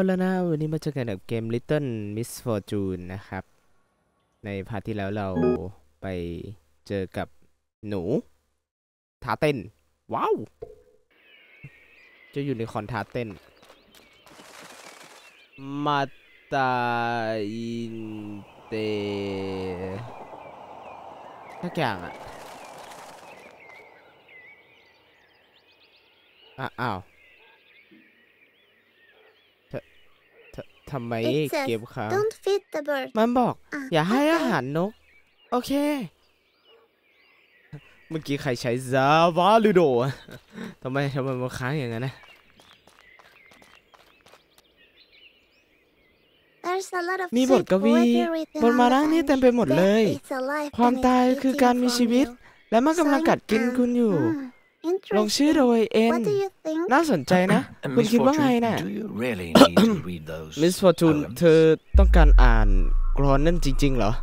แล้วนะวันนี้มาเจอกันกับเกม Little Miss Fortune นะครับในพาร์ทที่แล้วเราไปเจอกับหนูท้าเต้นว้าวจะอยู่ในคอนท้าเต้นมาตาอินเตทักอย่างอ้าวทำไมเกมค้างมันบอกอย่าให้อาหารนกโอเคเมื่อกี้ใครใช้ซาวาลูโดทำไมมันค้างอย่างนั้นนะมีบทกวีบนมาร่างนี้เต็มไปหมดเลยความตายคือการมีชีวิตและมันกำลังกัดกินคุณอยู่ลงชื่อโดยเอ็นน่าสนใจนะคุณคิดว่าไงน่ะ Miss Fortune เธอต้องการอ่านกลอนนั่นจริงๆเหรอ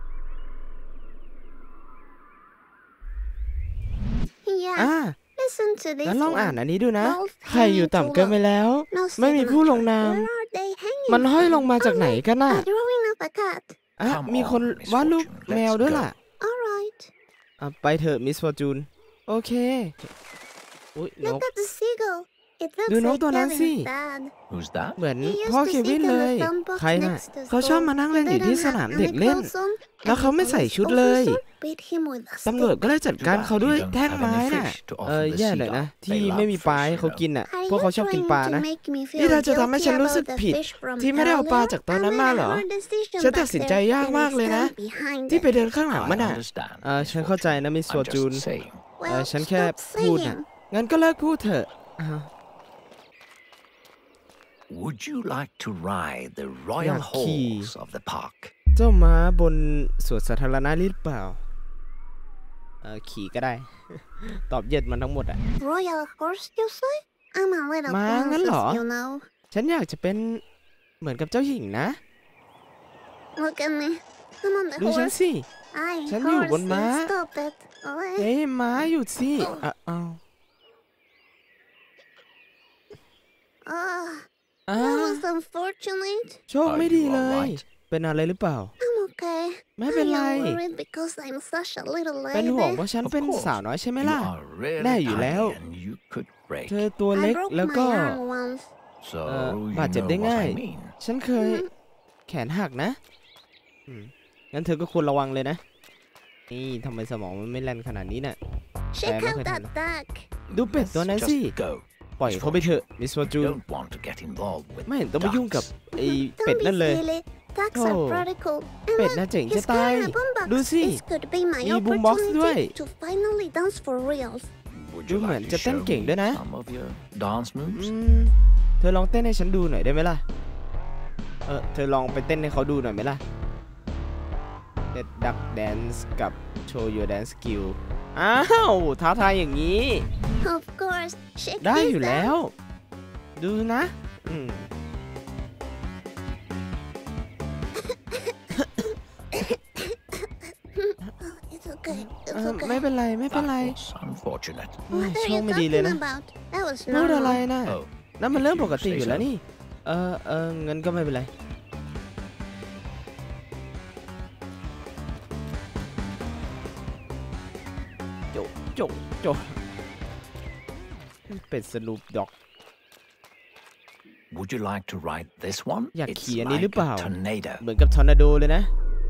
งั้นลองอ่านอันนี้ดูนะใครอยู่ต่ำเกินไปแล้วไม่มีผู้ลงนามมันห้อยลงมาจากไหนกันน่ะมีคนวาดรูปแมวด้วยล่ะไปเถอะ Miss Fortune โอเคอุ๊ยนกดูนกตัวนั้นสิเหมือนพ่อเควินเลยใครน่ะเขาชอบมานั่งเล่นอยู่ที่สนามเด็กเล่นแล้วเขาไม่ใส่ชุดเลยตำรวจก็เลยจัดการเขาด้วยแท่งไม้น่ะแย่เลยนะที่ไม่มีปลาให้เขากินน่ะพวกเขาชอบกินปลานะนี่เธอจะทำให้ฉันรู้สึกผิดที่ไม่ได้เอาปลาจากตอนนั้นมาเหรอฉันตัดสินใจยากมากเลยนะที่ไปเดินข้างหลังมันน่ะฉันเข้าใจนะมิส Fortune ฉันแค่พูดน่ะงั้นก็เลิกพูดเถอะ Would you like to ride the royal horse of the park เจ้าม้าบนสวนสาธารณะหรือเปล่าขี่ก็ได้ตอบเย็ดมันทั้งหมดอะ Royal horse you say I'm a little ม้างั้นเหรอ you know ฉันอยากจะเป็นเหมือนกับเจ้าหญิงนะ Look at me I'm on the ดูฉัน horse สิฉันอยู่บนม้าเฮ้ยม้าหยุดสิ That was unfortunate โชคไม่ดีเลยเป็นอะไรหรือเปล่า I'm okay ไม่เป็นไร I'm worried because I'm such a little lady เป็นห่วงเพราะฉันเป็นสาวน้อยใช่ไหมล่ะแน่อยู่แล้วเธอตัวเล็กแล้วก็บาดเจ็บได้ง่ายฉันเคยแขนหักนะงั้นเธอก็ควรระวังเลยนะนี่ทำไมสมองมันไม่แล่นขนาดนี้น่ะแต่ไม่เคยทำดูเป็ดตัวนั้นสิปล่อยเขาไปเถอะ Miss Fortune ไม่เห็นต้องไปยุ่งกับไอ้เป็ดนั่นเลยโธ่เป็ดน่าเจ๋งจะตายดูสิมีบูมบ็อกซ์ด้วยดูเหมือนจะเต้นเก่งด้วยนะเธอลองเต้นให้ฉันดูหน่อยได้ไหมล่ะเธอลองไปเต้นให้เขาดูหน่อยไหมล่ะ Let Duck Dance กับ Show Your Dance Skill อ้าวท้าทายอย่างนี้ได้อยู่แล้วดูนะไม่เป็นไรไม่เป็นไรโชคไม่ดีเลยนะพูดอะไรนะนั่นมันเรื่องปกติอยู่แล้วนี่เงินก็ไม่เป็นไรโจเป็นสนุปด็อก Would you like to ride this one อยากขี่อันนี้หรือเปล่าเหมือนกับทอร์นาโดเลยนะ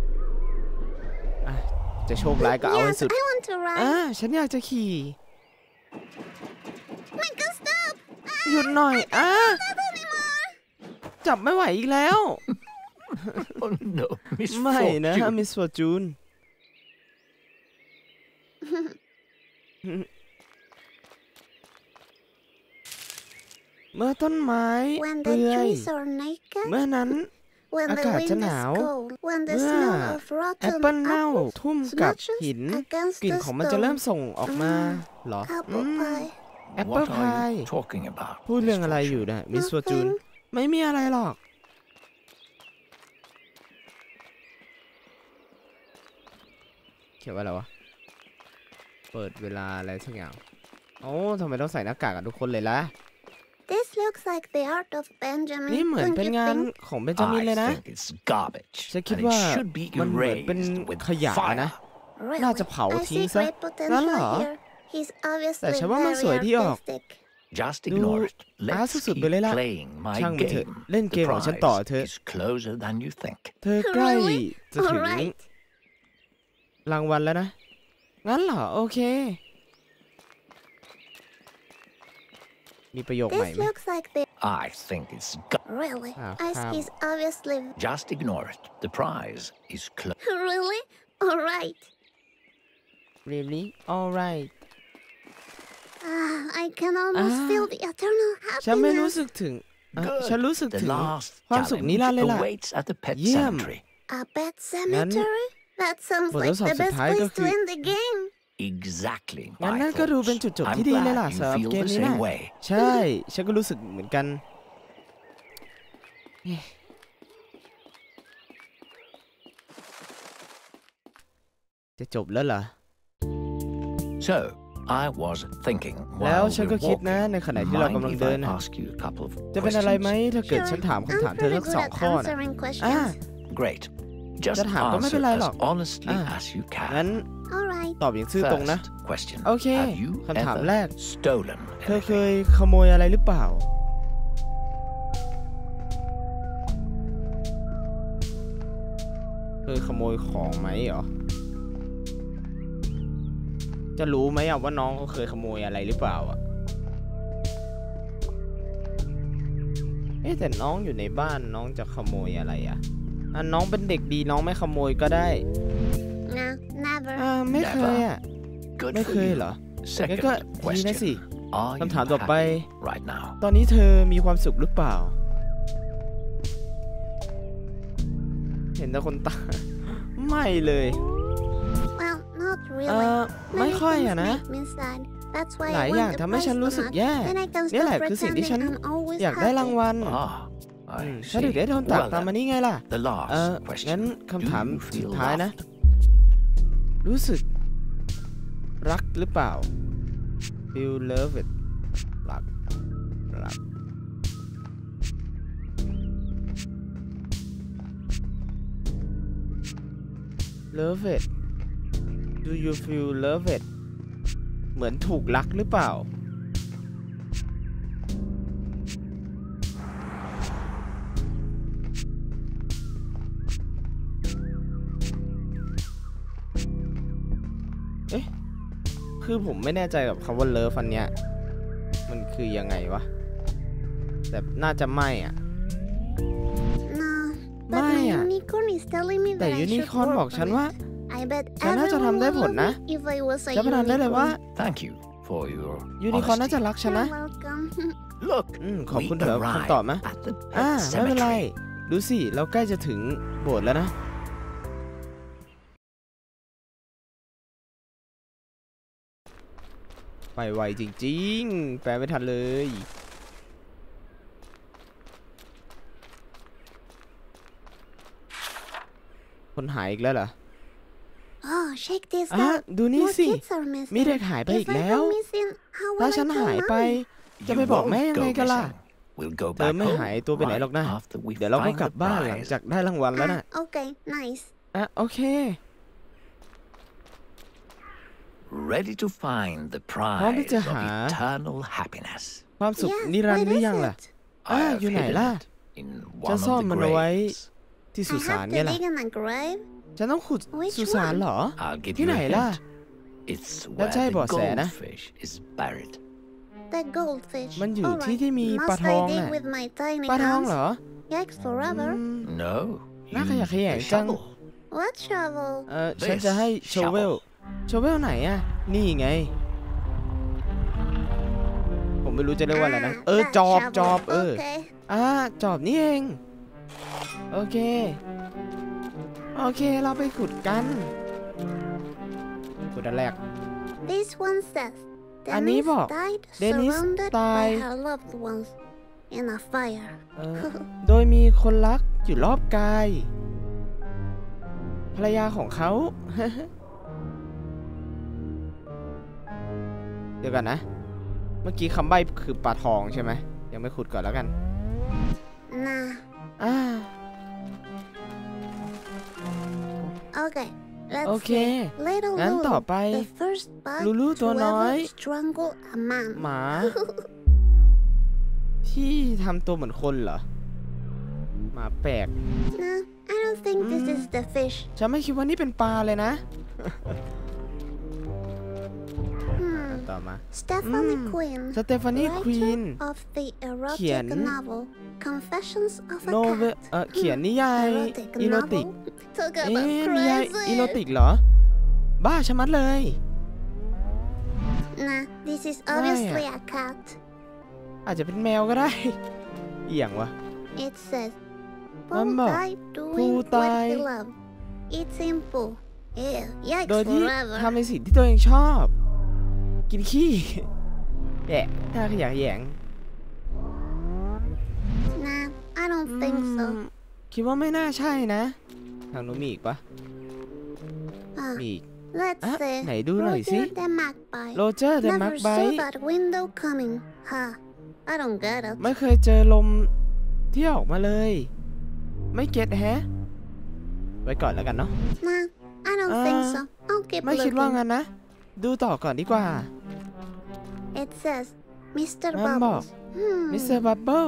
จะโชคร้ายก็เอาให้สุดฉันอยากจะขี่หยุดหน่อยจับไม่ไหวอีกแล้วไม่นะ Miss Fortune เมื่อต้นไม้เปื่อยเมื่อนั้นอากาศจะหนาวเมื่อแอปเปิลเน่าทุ่มกับหินกลิ่นของมันจะเริ่มส่งออกมาเหรอแอปเปิลพายพูดเรื่องอะไรอยู่นะ Miss Fortune ไม่มีอะไรหรอกเขียนว่าอะไรวะเปิดเวลาอะไรสักอย่างโอ้ทำไมต้องใส่หน้ากากกันทุกคนเลยล่ะ This looks like the art of Benjamin. นี่เหมือนเป็นงานของเบนจามินเลยนะ I think it's garbage. ฉันคิด And ว่า it should be มันเหมือนเป็น erased with ขยะนะ Really? น่าจะเผา I ทิ้ง see ซะ great งั้น potential เหรอ here. He's แต่ obviously ฉันว่ามันสวย very ดีออก artistic. Just ignore it. อาร์ต Let's สุดๆ keep ไปเลยล่ะ playing my ช่างมันเถอะ game. เล่นเก The มของฉันต่อ prize เถอะ is closer than you think. เธอใกล้ Really? จะถึง Alright. รางวัลแล้วนะ งั้นเหรอ โอเค มีประโยคใหม่ This ไหม looks like the. I think it's Really? Ah, As he's obviously. just ignore it. The prize is close. Really? Alright. really alright I can almost feel the eternal ฉันไม่รู้ happiness. สึกถึง Good. ฉันรู้สึก The ถึง last ความสุขนิรันดร์เลย challenge ล่ะ awaits at the pet เยี่ยม cemetery. A pet cemetery? That sounds บท like ทดสอบ the สุด best ท้ายก็ place คื to อ end the game. Exactly. งั้น my นั่นก็ดูเป็น thoughts. จุดจบ I'm ที่ดีเลย glad ล่ะ you สำหรับ feel เกม the นี้ same นะ way. ใช่ ฉันก็รู้สึกเหมือนกันจะจบแล้วเหรอ So, I was thinking แล้ว while ฉัน we ก็ were คิดนะ walking, ในขณะที่เรา mind กำลัง if เดิน I นะ ask you a couple of จะเป็นอะไรไหม questions? ถ้าเกิด Sure. ฉันถาม I'm คำถามเธอ pretty ทั้ง good สอง at ข้อนะ answering อ่า questions. Great. Just จะถามก็ไม่ answer เป็นไรหรอก as honestly อ่า as you งั้น can. Alright. ตอบอย่างซื่อตรงนะ First question. โอเค Have you คำถามแรก ever stolen เธอเค anything? ยขโมยอะไรหรือเปล่า เคยขโมยของไหมเหรอ จะรู้ไหมอะว่าน้องเขาเคยขโมยอะไรหรือเปล่าอะแต่น้องอยู่ในบ้านน้องจะขโมยอะไรอะน้องเป็นเด็กดีน้องไม่ขโมยก็ได้ No, never. ไม่เคยอะ Good ไม่ for เคย you. เหรอ งั้น Second ก็ดีนะสิ question. Are คำถาม you ต่อไป happy right now? ตอนนี้เธอมีความสุขหรือเปล่า เห็นแต่คนตา ไม่เลย Well, not really. ไม่ Many ค่อย things อะนะ make me sad. That's why หลาย I อย่าง want ทำ the ให้ฉัน prize รู้ so สึก much. แย่ Then I can นี่แห stop ละคือสิ่งที่ฉัน pretending I'm always อยากได้ราง happy. วัล I ฉันถึง see. ได้โดนตัก Well ตามมา then, นี่ไงล่ะ the last งั้น question. คำถาม Do you สุด feel ท้ายนะ loved? รู้สึกรักหรือเปล่า feel love it รัก love it do you feel love it เหมือนถูกรักหรือเปล่า คือผมไม่แน่ใจกับคำว่า love อันเนี้ยมันคือยังไงวะ แต่น่าจะไม่อ่ะ No, but ไม่ my อ่ะ unicorn is telling me แต่ that I ยูนิ should คอร์น work บอกฉัน on ว่า it. I bet ฉันน่าจะ everyone ทำได้ would ผล love นะ it if I was a จะพนันได้เลยว่า unicorn. Thank you for your ยูนิคอร์นน่าจะ honesty. รักฉันนะ You're welcome. Look, ขอบ we คุณเถอะ arrived คำตอบนะ at the ไม่เป็นไร cemetery. ดูสิ เราใกล้จะถึงโบสถ์แล้วนะ ไปไวจริงๆ แปลไม่ทันเลย คนหายอีกแล้วเหรอ Oh, check this ดูนี่ More สิ kids are missing. มีเด็กหายไปอีก If I แล้ว go missing, how ถ้า will ฉัน I หาย tell ไป Mommy? จะไปบอกแม่ยังไงกันล่ะ We'll go เธอ back ไม่ home หายตัวไปไหนหรอกนะ right after we เดี๋ยวเราก็ find กลับ the บ้านหลัง prize. จากได้รางวัลแล้วนะ Okay, nice. โอเค Ready to find the พร้อมที่ prize จะ of หา eternal happiness. ความสุข Yes, นิรันด where ร์หรือยัง is ล่ะ it? I have อยู่ไหน hidden ล่ะ it in ฉัน one ซ่อน of มัน the เอาไว้ graves. ที่ I สุสาน have ไง to ล่ะ dig in a grave? ฉันต้องขุด Which สุสาน one? เหรอ I'll give ที่ you ไหน a ล่ะ hint. It's แล้ว where ใช่ the เบาะแสนะ goldfish is buried. The goldfish. มันอยู่ Alright. ที่ที่มีปลา Must ทอง I dig น่ะ with my tiny ปลาทอง hands? เหรอ Yikes forever. No. น่าขยะ use แขยง the จัง shovel. What shovel? ฉันจะให้โชเวล โชเวลไหนอะนี่ไง ผมไม่รู้จะเรียกว่าอะไรนะ that จอบ shovel. จอบ Okay. จอบนี่เอง โอเค เราไปขุดกันขุดอันแรก This one says อันนี้ Dennis บอก died Dennis surrounded ตาย by her loved ones in a fire. โดยมีคนรักอยู่รอบกาย ภรรยาของเขา เดี๋ยวกันนะ เมื่อกี้คำใบ้คือปลาทองใช่ไหมยังไม่ขุดก่อนแล้วกัน Nah. Okay. โอเคงั้นต่อไปลูลูตัวน้อยหมาที่ทำตัวเหมือนคนเหรอหมาแปลก I don't think this is the fish ฉันไม่คิดว่านี่เป็นปลาเลยนะต่อมา Stephanie Quinn สเตฟานีควีน of the เขียน erotic novel Confessions of a โนเว Cat เขียนนิยายอีโรติก Talk นิ about ยาย crazy อีโรติกเหรอบ้าชะมัดเลย Nah, this is obviously a cat อาจจะเป็นแมวก็ได้เอียงวะ It says มัน Paul บอก died ผู้ doing ตา what ย he loved It's simple Ew, โดย yikes ที่ forever ทำในสิ่งที่ตัวเองชอบ กินขี้แย่ถ้าขยะแหยง Nah, I don't think so คิดว่าไม่น่าใช่นะทางนู้นมีอีกปะมีอีก Let's say ไหนดูหน่อยสิ Roger the Magpie โรเจอร์เดอะมัก Never ไบ saw that window coming Ha, I don't get it ไม่เคยเจอลมที่ออกมาเลย ไม่เก็ตแฮะไว้ก่อนแล้วกันเนาะ Nah, I don't think so I'll keep ไม่คิดว่า looking งั้นนะ ดูต่อก่อนดีกว่า It says Mr. มันบอก Bubbles มิสเตอร์บับเบิ้ล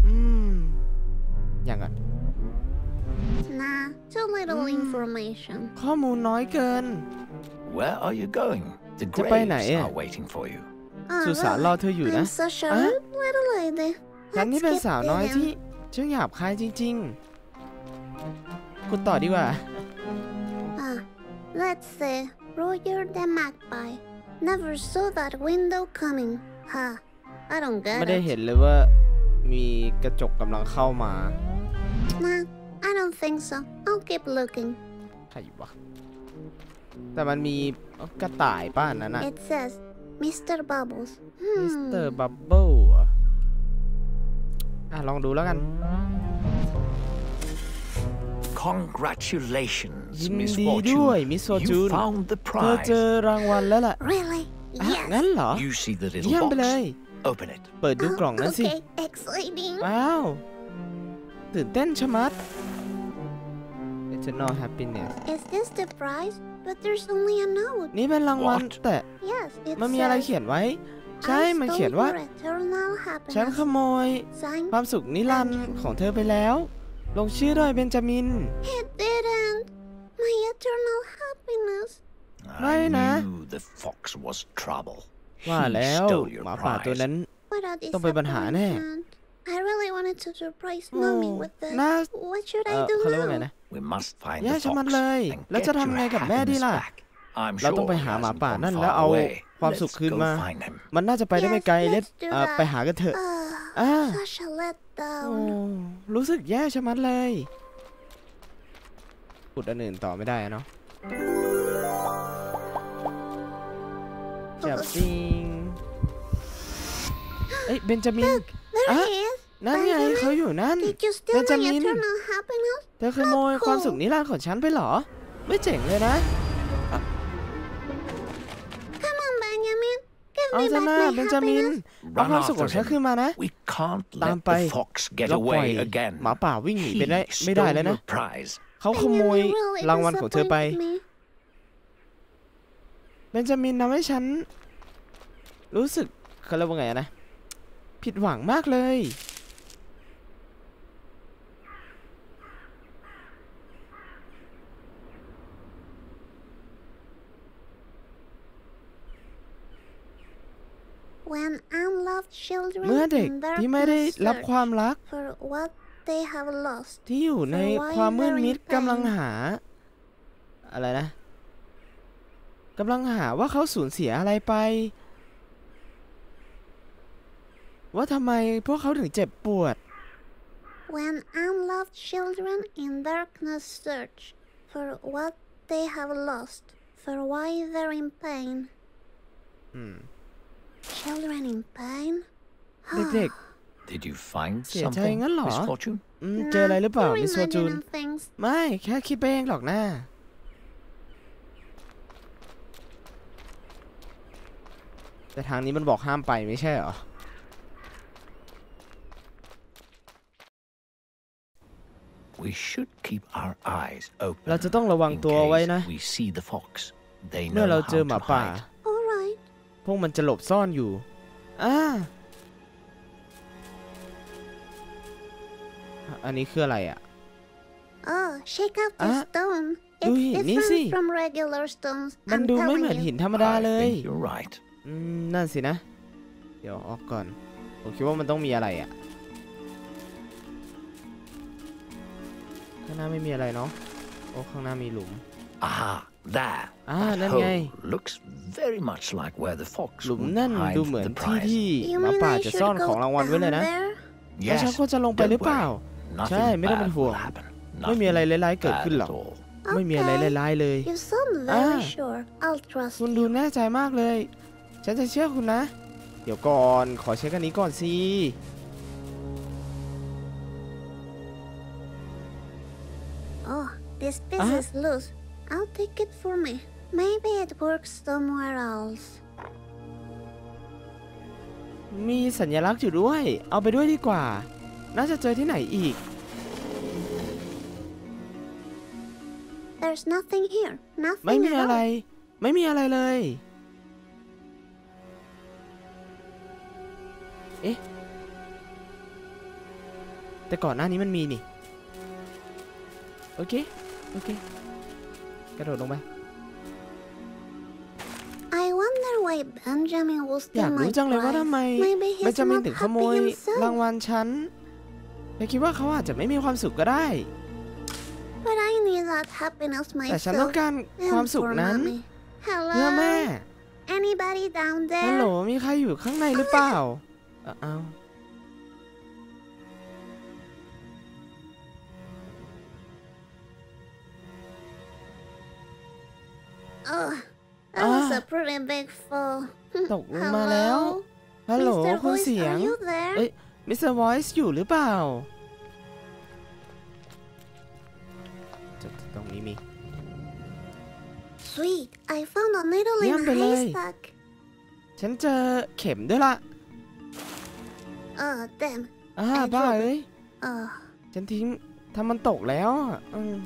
อย่างก่อน Nah, too little information ข้อมูลน้อยเกิน Where are you going? The จะไปไหน graves อะ are waiting for you. สุสานรอเธออยู่นะ I'm such a rude little lady ฉันนี่ Let's เป็น keep สาวน้อย digging ที่ช่างหยาบคายจริงๆ คุณต่อดีกว่า Let's say Roger the Magpie Never saw that window coming Ha, I don't ไม่ get ได้ it เห็นเลยว่ามีกระจกกำลังเข้ามา Nah, I don't think so I'll keep looking ใครวะแต่มันมีกระต่ายป้านั้นนะ It says Mr. Bubbles มิสเตอร์บับเบิ้ลลองดูแล้วกัน Congratulations, ยิน Miss ดีด้วย Fortune. มิสโซจูน You found the เธอเจอ prize. รางวัลแล้วล่ะ Really? งั้น Yes เหรอ You see the เยี่ยม little ไปเลย box. Open it. เปิดดูกล่องนั้นสิ Okay, exciting ว้าว ตื่นเต้นชะมัด Eternal Happiness Is this the prize? But there's only a note นี่เป็นรางวัล What? แต่ Yes, it มันมีอะไร says เขียนไว้ ใช่ I มัน stole เขียนว่า your eternal ฉัน happiness ขโมย Signed ความสุขนิรันดร์ของเธอไปแล้ว ลงชื่อโดยเบนจามิน It didn't My eternal happiness I Nah. knew the fox was trouble. ว่า He แล้ว stole your หมาป่าตัว prize. นั้น What a ต้องเป็นปัญหาแน่ disappointment I really wanted to surprise mommy with this น่า What should I do เขาเรียกว่าไง now? นะ We must find แย่ the ชะมัด fox เลย and แล้วจะ get ทำ your ไงกับแม่ดี happiness ล่ะ back. I'm เราต้อง sure ไป he หาหมา hasn't ป่า gone นั่น far แล้วเอา away. ความสุข Let's คืน go มา find him. มันน่าจะไปได้ไม่ไกล Yes, let's do that. ไปหากันเถอะ Such a โอ้ letdown รู้สึกแย่ชะมัดเลยขุดอันอื่นต่อไม่ได้อะเนาะจับจริงเอ้ยเบนจามิน There Ah, he is นั่นไงเขาอยู่นั่น Did you steal my Benjamin. eternal happiness? เธอขโมยความสุขนิรันดร์ของฉันไปเหรอ ไม่เจ๋งเลยนะ Come on, Benjamin. Give เอา me ซะ back หน้า my เบนจามิน happiness. เอาความสุขของฉันคืนมานะ We can't ตาม let ไป the fox get เราปล่อย away again. หมาป่าวิ่งหนี He ไปได้ไม่ได้ stole แล้วนะ your prize. เขาขโมย Benjamin really รางวัลของเธอไป disappointed me. เบนจามินทำให้ฉัน รู้สึกเขาเรียกว่าไงนะ ผิดหวังมากเลย When unloved children เมื่อเด็ก in ที่ไม่ได้ darkness รับ search ความรัก for what they have lost, ที่อยู่ในความมืดมิดกำลังหา อะไรนะกำลังหาว่าเขาสูญเสียอะไรไป ว่าทำไมพวกเขาถึงเจ็บปวด when unloved children in darkness search for what they have lost, for why they're in pain. Children in pain? เด็ก Did you find เสียใจ something, งั้นเหรอ Miss Fortune? เจออะไรหรือเปล่า Not มิสโซจูน imagining things. ไม่แค่คิดไปเองหรอกนะแต่ทางนี้มันบอกห้ามไปไม่ใช่เหรอ We should keep our eyes open เราจะต้องระวังตัวไว้นะ we see the fox. They เมื่อ know เรา how เจอหมา to ป่า hide. Alright. พวกมันจะหลบซ่อนอยู่อันนี้คืออะไรอ่ะ Oh, shake out the stone. ดูหิน It's นี่สิ different from regular stones. มัน I'm ดูไม่เหมือน telling หิ you. นธรรมดาเลย I think you're right. นั่นสินะ เดี๋ยวออกก่อน ผมคิดว่ามันต้องมีอะไรอ่ะ ข้างหน้าไม่มีอะไรเนาะ โอ้ข้างหน้ามีหลุม Aha, there. นั่น That ไง hole looks very much like where the fox หลุม would นั่น hide ดูเหมือน the ที่ prize. ที่ You หมา mean ป่า I จะ should ซ่อน go ของรางวัลไว้เลย down นะ there? แล้วฉัน Yes, ควรจะลงไปหรือเปล่า nothing ใช่ไม่ต้องเป็น bad ห่ว will ง happen. ไม่มีอะไร Nothing ร้ายๆเกิด bad ขึ้นหรอก at all. ไม่มีอะไร Okay. ร้ายๆเลย You sound very sure. I'll trust คุณ you. ดูแน่ใจมากเลย ฉันจะเชื่อคุณนะ เดี๋ยวก่อนขอเช็คอันนี้ก่อนสิ Oh, this piece is loose. I'll take it for me. Maybe it works somewhere else. มีสัญลักษณ์อยู่ด้วย เอาไปด้วยดีกว่า น่าจะเจอที่ไหนอีก There's nothing here. ไม่ Nothing มี at อะไร all. ไม่มีอะไรเลย เอ๊ะ แต่ก่อนหน้านี้มันมีนี่ โอเค โอเค กระโดดลงไป I wonder why Benjamin will อยาก steal รู้ my จังเลยว่าทำไม prize. Maybe เบน he's จามิน not ถึงขโม happy ย himself. รางวัลฉันแต่คิดว่าเขาอาจจะไม่มีความสุขก็ได้ But I need that happiness แต่ฉันต้อง myself. การความ And สุข for นั้น mommy. เพื่อแม่ Hello? Anybody down ฮัลโหล there? มีใครอยู่ข้างในหรือเปล่า อ้าว Oh, that was a pretty big fall. ตกลงมาแล้ว Hello? ฮัลโหล Mr. คุณ Voice, เสียง are you there? เอ้ย มิสเตอร์วอยซ์อยู่หรือเปล่าตรงนี้มี Sweet, I found a needle in เยี่ยม a ไปเลย haystack. ฉันเจอเข็มด้วยล่ะ Oh, damn. บ้าเอ้ย Oh, ฉันทิ้งทำมันตกแล้วอะ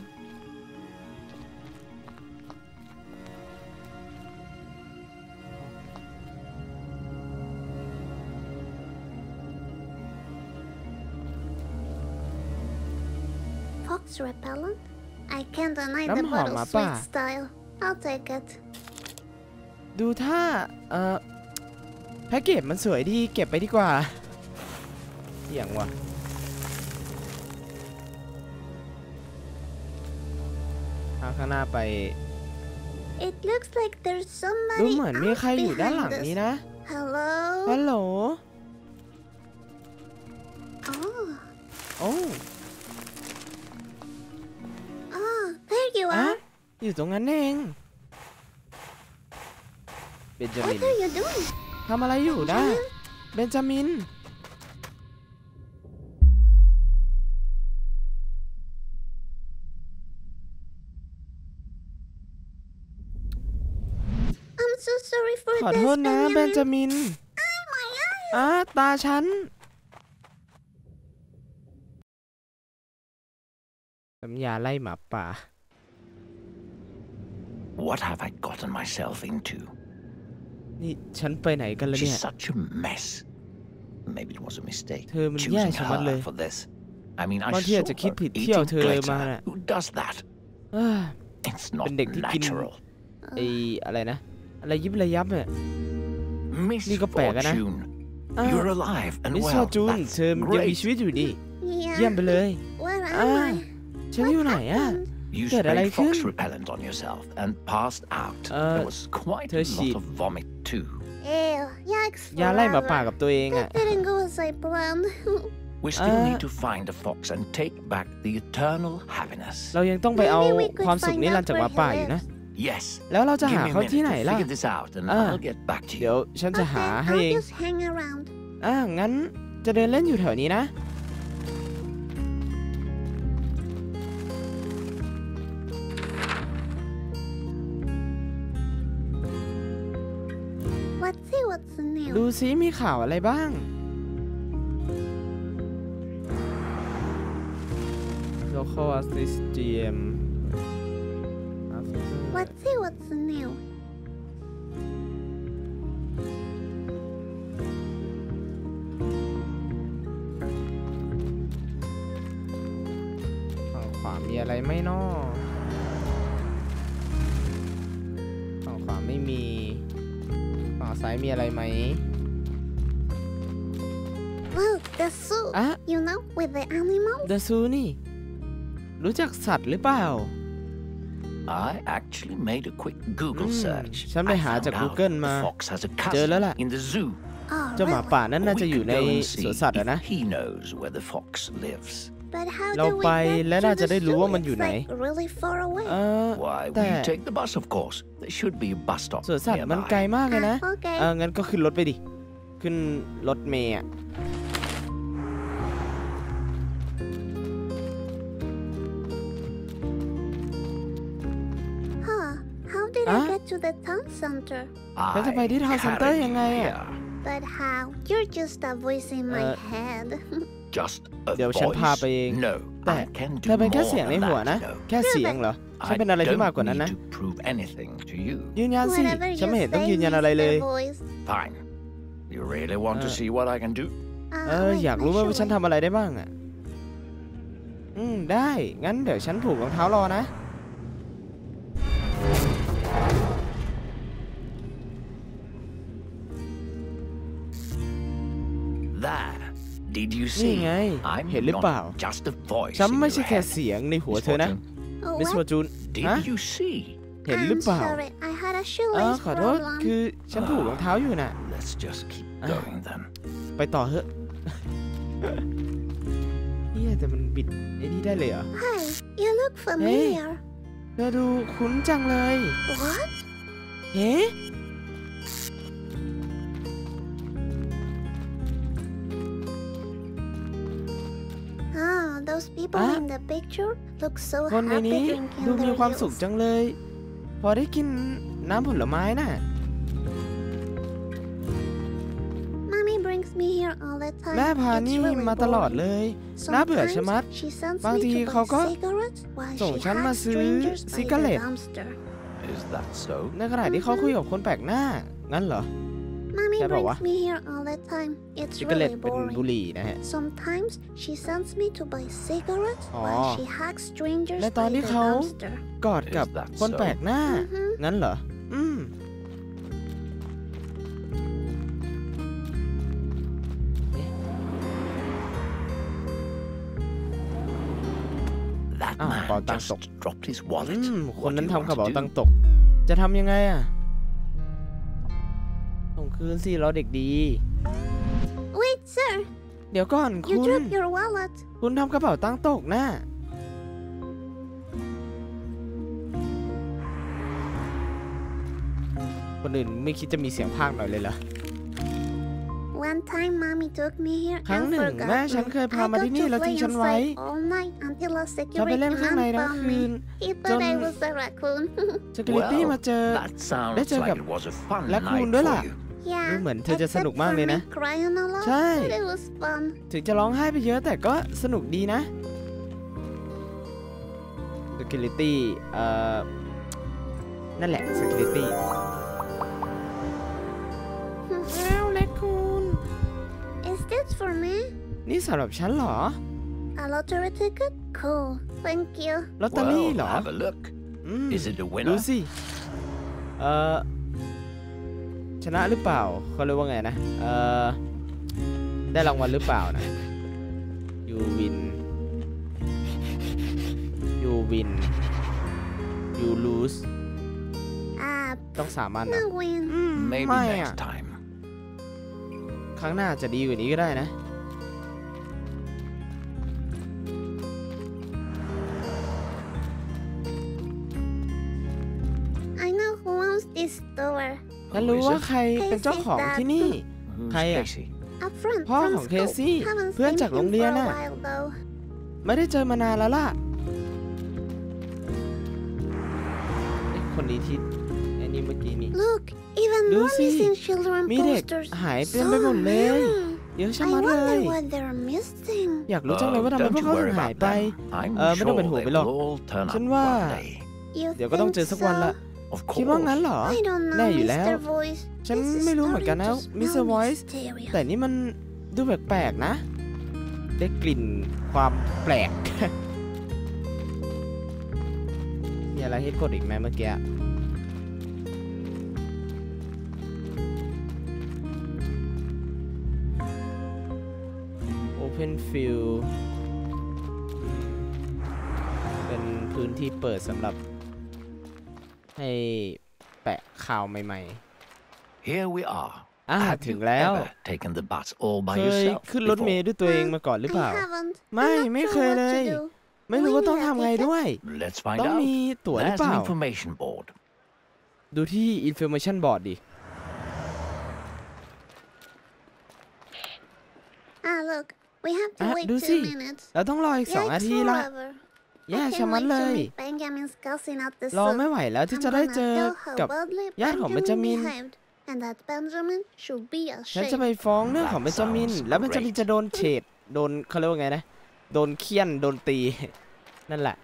fox repellent? I can't deny the น้ำหอมหมา bottle's ป่า sweet style. I'll take it. ดูถ้าแพ็กเกจมันสวยดีเก็บไปดีกว่าเหี้ยงว่ะข้างหน้าไป It looks like there's ดู somebody เหมือนมีใคร out อยู่ด้านหลัง behind นี้ us. นะ Hello? ฮัลโหล Oh. โอ้ Oh, there you อะ are. อยู่ตรงนั้นเองเบนจามิน What are you doing? ทำอะไรอยู่นะ Benjamin? เบนจามิน I'm so sorry for ขอ this, โทษนะเบนจา Benjamin. มิน My eyes. ตาฉันน้ำยาไล่หมาป่า What have I gotten myself into? นี่ฉันไปไหนกันแล้วเนี่ She's ย such a mess. Maybe it was a mistake เธอมันแย่ choosing ชะมัดเลย her for this. I mean, I บางทีอาจ saw จะคิด her ผิดที่เอา eating เธอมา glitter. น่ะ Who does that? เอ้อ It's not เป็นเด็กที่กิน natural. ไอ้อะไรนะ อะไรยิบระยับเนี่ย Miss นี่ก็แปลกอะนะ Fortune, อ่า you're alive and มิส well. ฟอร์จูน That's เธอยังมี great. ชีวิตอยู่ดิ Yeah. เยี่ยมไปเลย Where อ่า am I? ฉันอยู่ไหนอะ You เกิดอะไร sprayed ขึ้น fox repellent on yourself and passed out. Uh, There was quite เธอ a ฉีด lot of vomit too. Ew, yikes ยาไล่หมาป่า forever. กับตัวเองอะ That didn't go as I planned. We still Uh, need to find the fox and take back the eternal happiness. เรายังต้องไปเอา Maybe we could ความสุข find นิรันด out ร์จากห where มา he ป่าอยู่นะ lives. Yes. แล้วเราจะ Give หา me a เขา minute ที่ไหน to ล่ะ figure this out and Ah. I'll get back to เดี๋ยว you. ฉันจะหา Okay, ให้เอง I'll just hang around. งั้นจะเดินเล่นอยู่แถวนี้นะ Let's see what's ดู new. ซิมีข่าวอะไรบ้าง เรา local GM Let's see what's new. ฝั่งขวามีอะไรไหมน้อฝั่งขวาไม่มีฝั่งซ้ายมีอะไรไหม Look, the zoo. You know, with the animals. The zoo นี่รู้จักสัตว์หรือเปล่า I actually made a quick Google search. ฉันไปหาจาก Google มาเจอแล้วล่ะ in the zoo. เจ้าหมาป่านั้นน่าจะอยู่ในสวนสัตว์นะ He knows where the fox lives. But how เรา do we ไป get และ to น่าจะ the ได้รู้ zoo? ว่ามันอยู่ It's ไหน like really far away. Why, แต่ we take the bus, of course. There should be a bus stop สวนสัตว์มันไกล nearby. มากเลยนะ Okay. งั้นก็ขึ้นรถไปดิขึ้นรถเมล์อะ How did I get to the town center? แล้วจะไปที่ทาวน์เซ็นเตอร์ยังไงอะ But how? You're just a voice in my head. Just a เดี๋ยวฉันพาไป voice. เอง No, แต่ I can เธอเป็น do แค่ more เสียงใน than หัว that, นะ you know. แค่เสียงเหรอ ฉันเป็นอะไรที่มากกว่านั้นนะ I don't need to prove anything to you. ยืนยันสิ Whatever ฉัน you ไม่เห็นต้อง say, ยืนยันอะไรเลย Mr. Voice. Fine. You really want to see what I can do? อยากรู้ว่าฉันทำอะไรได้บ้างอ่ะได้ งั้นเดี๋ยวฉันผูกรองเท้ารอนะ There. Did you นี่ see? ไง I'm เห็นหรือเปล่า not just a voice ฉัน in ไม่ your ใช่แค่ head. เสียงในหัว Miss เธอนะ Fortune, Miss Fortune did ฮะ you see? เห็นหรือเปล่า sorry, I had a shoelace ขอโทษ problem. คือฉันผูกรองเท้าอยู่น่ะ Let's just keep going then. ไปต่อเถอะ เฮียแต่มันบิดไอ้นี่ได้เลยเหรอ Hey, you look familiar. เธอดูคุ้นจังเลย What? เฮ้ Those people in the picture look so คนใน happy นี้ drinking ดูมี their ความสุข juice. จังเลย พอได้กินน้ำผลไม้น่ะ Mommy brings me here all the time. แม่พา It's นี่ really มาตลอด boring. เลย น่าเบื่อชะมัด Sometimes she sends บาง me ที to เขา buy ก็ cigarettes while ส่ง she ฉันมา hugs ซื้อ strangers ซิ by กาเร the ต dumpster. Is that so? ในขณะที่เขาคุยกับคนแปลกหน้า งั้นเหรอ Mommy ใช่ป่าวะ brings me here all the time. It's ซิกาเรต really เป็นบุ boring. หรี่นะฮะ Sometimes she sends me to buy cigarettes อ๋อ while she hugs strangers และตอน by ที่ the เขา dumpster. กอดกับ Is that คนแปลกหน้า Mhm. งั้นเหรอ That Ah, man bảo tàng just tục. dropped his wallet. คน What do นั้น you ทำกระ want เป๋า to ตัง do? ค์ตก จะทำยังไงอ่ะ ส่งคืนสิเราเด็กดี Wait, sir. เดี๋ยวก่อน You คุณ dropped your wallet. คุณทำกระเป๋าตังค์ตกนะคนอื่นไม่คิดจะมีเสียงพากย์หน่อยเลยเหรอ One time, mommy took me here ครั้ง and หนึ่ง forgot แม่ฉัน me. เคยพา I มา got ที่นี่ to แล้ว play ทิ้งฉันไว้ inside all night until a ฉันไป security เล่นข้างใน man ทั้ง found คืน me. He thought I was a raccoon. security มาเจอ That sounds Let's like go. it was a fun Raccoon night ด้วย for ล่ะ you. ดู Yeah, เหมือนเธอจะสนุก except มาก for เลย me นะ crying a lot, ใช่ but it was fun. ถึงจะร้องไห้ไปเยอะแต่ก็สนุกดีนะ security นั่นแหละ security แล้วเล็กคุณ Is this for me? นี่สำหรับฉันเหรอ A lottery ticket? Cool. Thank you. ลอตเตอรี่ Well, เหรอ have a look. อืม Is it a ดู winner? สิ ชนะหรือเปล่าเขาเรียกว่าไงนะ ได้รางวัลหรือเปล่านะ you win you win you lose ต้องสามัญนะ No win. Maybe ไม่อะ next time. ครั้งหน้าจะดีกว่านี้ก็ได้นะ I know who owns this store. ฉันรู้ว่าใครเป็นเจ้าของที่นี่ Who's Hay à? Casey? A friend พ่อ from ของเค school. ซี่ Haven't เพื่อน seen จากโรง him เรีย for น a น่ะ while though. ไม่ได้เจอมานานแล้วล่ะคนนี้ที่ไอ้นี่เมื่อกี้นี่ Look, even Do more see. missing children มีเด็ก posters. หายเต็มไปหมดเลย many. เยอะชะมัดเลยอยากรู้จังเลยว่าทำไมพวกเขาถึงหายไปไม่ต้องเป็นห่วงไปหรอกฉันว่าเดี๋ยวก็ต้องเจอสักวันละคิดว่างั้นเหรอแน่อยู่แล้วฉันไม่รู้เหมือนกันนะมิสเตอร์ไวส์แต่นี่มันดูแปลกๆนะได้กลิ่นความแปลก มีอะไรให้กดอีกไหมเมื่อกี้Open Field เป็นพื้นที่เปิดสำหรับให้แปะข่าวใหม่ๆ Here we are ถึงแล้วเคยขึ้นรถเมล์ด้วยตัวเองมาก่อนหรือเปล่าไม่เคยเลยไม่รู้ว่าต้องทำไงด้วยต้องมีตั๋วหรือเปล่าดูที่ Information Board ดิดูสิเราต้องรออีก2 นาทีละแย่ชะมัดเลยรอไม่ไหวแล้วที่จะได้เจอกับญาติของเบนจามินฉันจะไปฟ้องเรื่องของเบนจามินแล้วเบนจามินจะโดนเฉดโดนเขาเรียกว่าไงนะโดนเคี่ยนโดนตีนั่นแหละ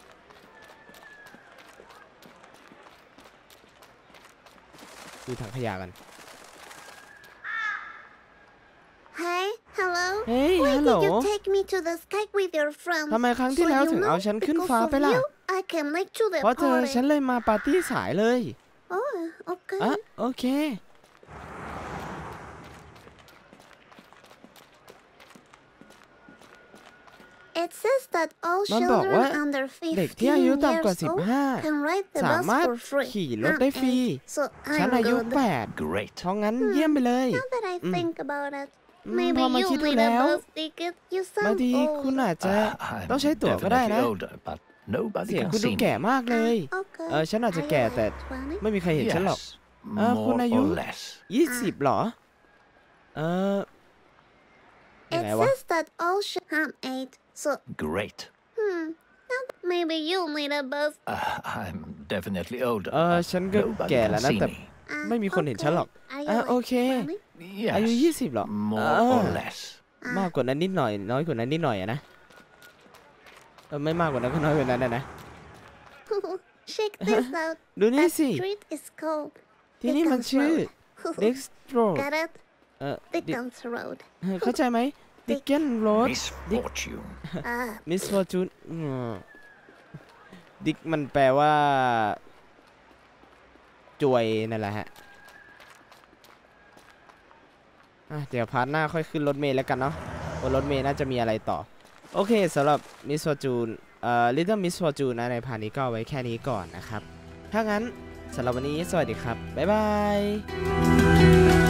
ดูถังขยะกันเฮ้ยฮัลโหลทำไมครั้งที่แล้วถึงเอาฉันขึ้นฟ้าไปล่ะเพราะเธอฉันเลยมาปาร์ตี้สายเลยโอเคมันบอกว่าเด็กที่อายุต่ำกว่า15สามารถขี่รถได้ฟรีฉันอายุ8เพราะงั้นเยี่ยมไปเลยพอมาคิดดูแล้วบางทีคุณอาจจะต้องใช้ตั๋วก็ได้นะเสียงคุณดูแก่มากเลยฉันอาจจะแก่แต่ไม่มีใครเห็นฉันหรอกคุณอายุ20หรอยังไงวะ Great. Maybe you'll need a bus. I'm definitely older. ฉันก็แก่แล้วนะแต่ไม่มีคนเห็นฉันหรอกโอเคอายุ20หรอ More or less. มากกว่านั้นนิดหน่อยน้อยกว่านั้นนิดหน่อยนะไม่มากกว่านั้นก็น้อยกว่านั้นนะ Check this out. ดูนี่สิ Street is called ที่นี่มันชื่อ Dickens Road Got it? Dickens Road เข้าใจไหมDickens Road Misfortune. ดิกมันแปลว่าจวยนั่นแหละฮะเดี๋ยวพาร์ทหน้าค่อยขึ้นรถเมล์แล้วกันเนาะบนรถเมล์น่าจะมีอะไรต่อโอเคสำหรับ Misfortune Little Misfortune นะในพาร์ทนี้ก็ไว้แค่นี้ก่อนนะครับถ้างั้นสำหรับวันนี้สวัสดีครับบ๊ายบาย